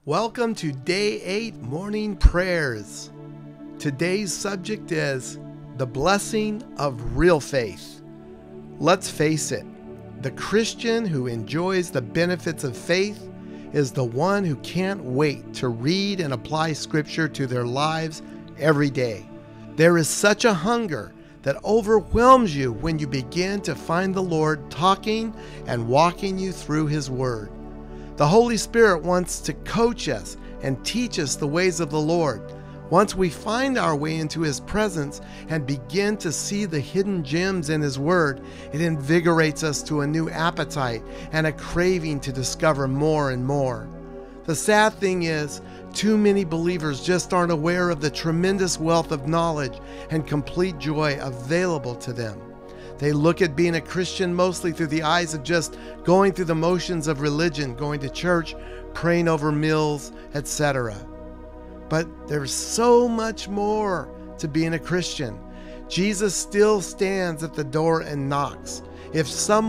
Welcome to Day 8 Morning Prayers. Today's subject is the blessing of real faith. Let's face it, the Christian who enjoys the benefits of faith is the one who can't wait to read and apply Scripture to their lives every day. There is such a hunger that overwhelms you when you begin to find the Lord talking and walking you through His Word. The Holy Spirit wants to coach us and teach us the ways of the Lord. Once we find our way into His presence and begin to see the hidden gems in His Word, it invigorates us to a new appetite and a craving to discover more and more. The sad thing is, too many believers just aren't aware of the tremendous wealth of knowledge and complete joy available to them. They look at being a Christian mostly through the eyes of just going through the motions of religion, going to church, praying over meals, etc. But there's so much more to being a Christian. Jesus still stands at the door and knocks. If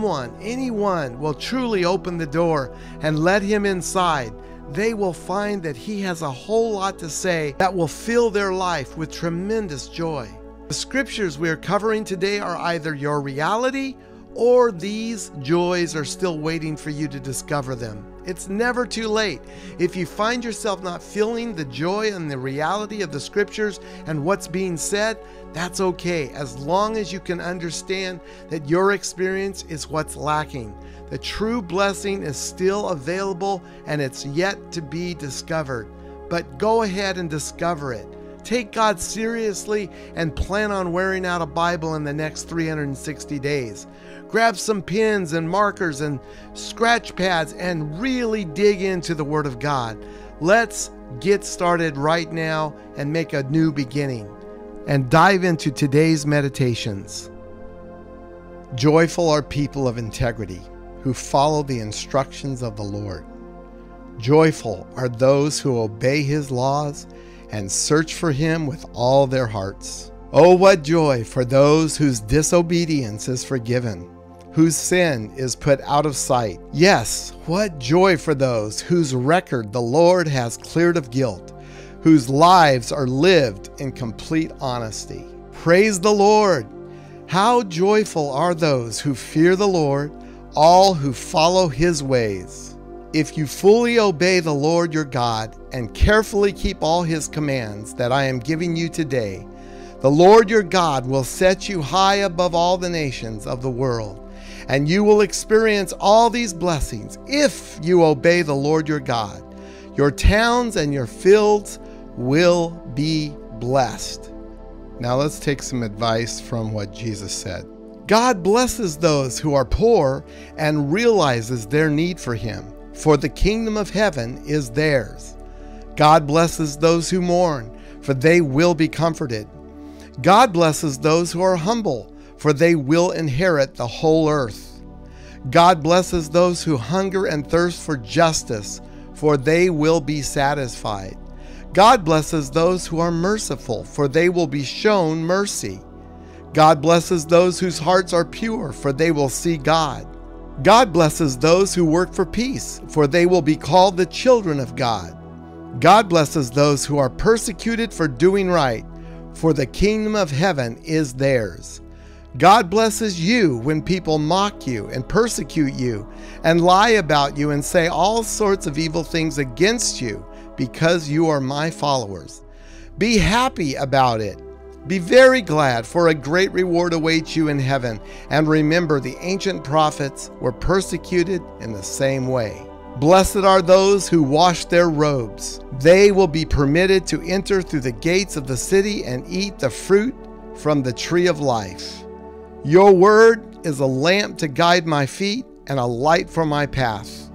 anyone will truly open the door and let Him inside, they will find that He has a whole lot to say that will fill their life with tremendous joy. The scriptures we are covering today are either your reality or these joys are still waiting for you to discover them. It's never too late. If you find yourself not feeling the joy and the reality of the scriptures and what's being said, that's okay, as long as you can understand that your experience is what's lacking. The true blessing is still available and it's yet to be discovered. But go ahead and discover it. Take God seriously and plan on wearing out a Bible in the next 360 days. Grab some pens and markers and scratch pads and really dig into the Word of God. Let's get started right now and make a new beginning and dive into today's meditations. Joyful are people of integrity who follow the instructions of the Lord. Joyful are those who obey His laws and search for Him with all their hearts. Oh, what joy for those whose disobedience is forgiven, whose sin is put out of sight. Yes, what joy for those whose record the Lord has cleared of guilt, whose lives are lived in complete honesty. Praise the Lord! How joyful are those who fear the Lord, all who follow His ways. If you fully obey the Lord your God and carefully keep all His commands that I am giving you today, the Lord your God will set you high above all the nations of the world, and you will experience all these blessings if you obey the Lord your God. Your towns and your fields will be blessed. Now let's take some advice from what Jesus said. God blesses those who are poor and realizes their need for Him, for the kingdom of heaven is theirs. God blesses those who mourn, for they will be comforted. God blesses those who are humble, for they will inherit the whole earth. God blesses those who hunger and thirst for justice, for they will be satisfied. God blesses those who are merciful, for they will be shown mercy. God blesses those whose hearts are pure, for they will see God. God blesses those who work for peace, for they will be called the children of God. God blesses those who are persecuted for doing right, for the kingdom of heaven is theirs. God blesses you when people mock you and persecute you and lie about you and say all sorts of evil things against you because you are my followers. Be happy about it. Be very glad, for a great reward awaits you in heaven. And remember, the ancient prophets were persecuted in the same way. Blessed are those who wash their robes. They will be permitted to enter through the gates of the city and eat the fruit from the tree of life. Your word is a lamp to guide my feet and a light for my path.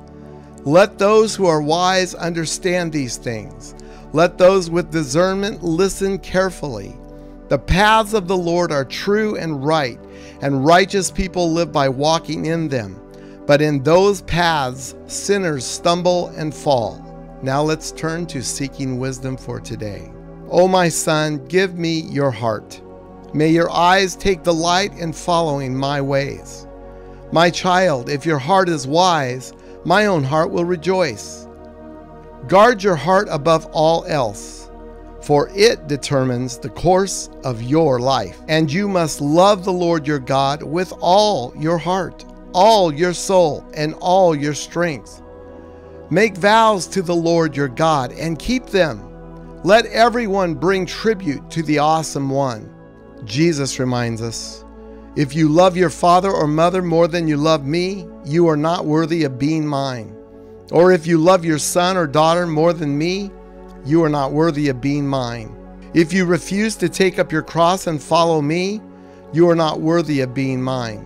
Let those who are wise understand these things. Let those with discernment listen carefully. The paths of the Lord are true and right, and righteous people live by walking in them. But in those paths, sinners stumble and fall. Now let's turn to seeking wisdom for today. O my son, give me your heart. May your eyes take delight in following my ways. My child, if your heart is wise, my own heart will rejoice. Guard your heart above all else, for it determines the course of your life. And you must love the Lord your God with all your heart, all your soul, and all your strength. Make vows to the Lord your God and keep them. Let everyone bring tribute to the Awesome One. Jesus reminds us, if you love your father or mother more than you love me, you are not worthy of being mine. Or if you love your son or daughter more than me, you are not worthy of being mine. If you refuse to take up your cross and follow me, you are not worthy of being mine.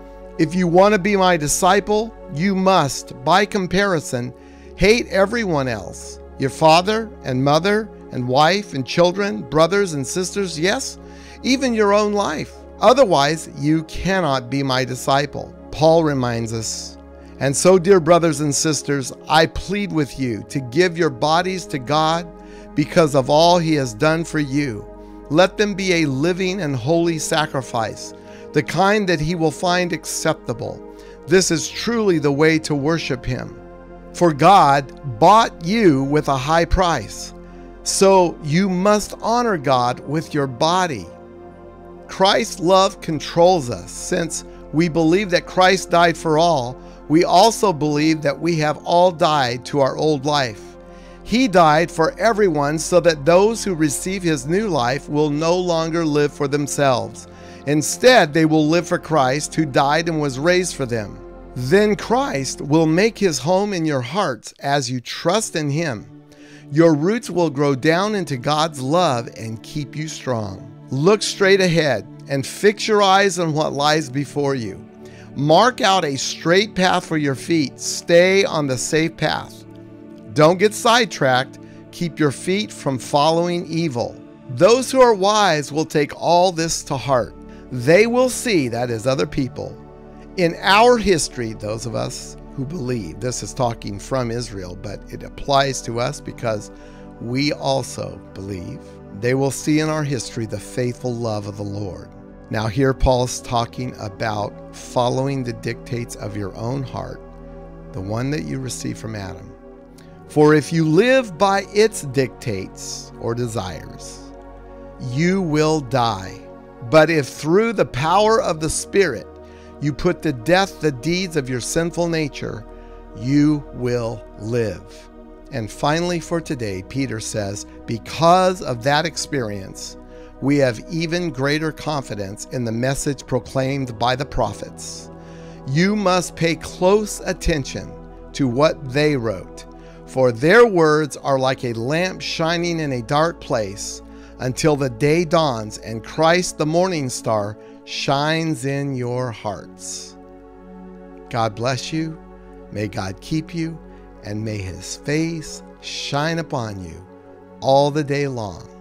If you want to be my disciple, you must, by comparison, hate everyone else, your father and mother and wife and children, brothers and sisters, yes, even your own life. Otherwise, you cannot be my disciple. Paul reminds us, and so, dear brothers and sisters, I plead with you to give your bodies to God because of all he has done for you. Let them be a living and holy sacrifice, the kind that he will find acceptable. This is truly the way to worship him. For God bought you with a high price, so you must honor God with your body. Christ's love controls us. Since we believe that Christ died for all, we also believe that we have all died to our old life. He died for everyone so that those who receive his new life will no longer live for themselves. Instead, they will live for Christ, who died and was raised for them. Then Christ will make his home in your hearts as you trust in him. Your roots will grow down into God's love and keep you strong. Look straight ahead and fix your eyes on what lies before you. Mark out a straight path for your feet. Stay on the safe path. Don't get sidetracked. Keep your feet from following evil. Those who are wise will take all this to heart. They will see, that is, other people, in our history, those of us who believe. This is talking from Israel, but it applies to us because we also believe. They will see in our history the faithful love of the Lord. Now here Paul's talking about following the dictates of your own heart, the one that you received from Adam. For if you live by its dictates or desires, you will die. But if through the power of the Spirit you put to death the deeds of your sinful nature, you will live. And finally, for today, Peter says, because of that experience, we have even greater confidence in the message proclaimed by the prophets. You must pay close attention to what they wrote, for their words are like a lamp shining in a dark place until the day dawns and Christ the morning star shines in your hearts. God bless you. May God keep you, and may his face shine upon you all the day long.